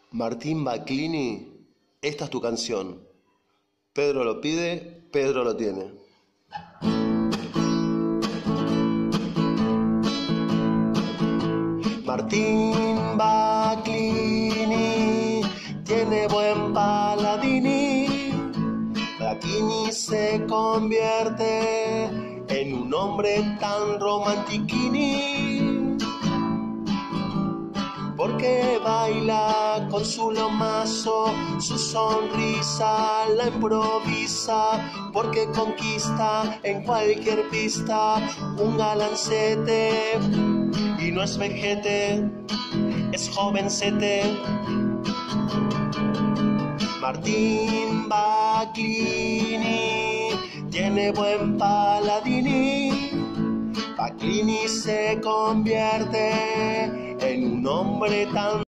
Martín Baclini, esta es tu canción. Pedro lo pide, Pedro lo tiene. Martín Baclini tiene buen paladini. Baclini se convierte en un hombre tan romantiquini, porque baila con su lomazo, su sonrisa la improvisa, porque conquista en cualquier pista un galancete, y no es vejete, es jovencete. Martín Baclini tiene buen paladini. Baclini se convierte en un hombre tan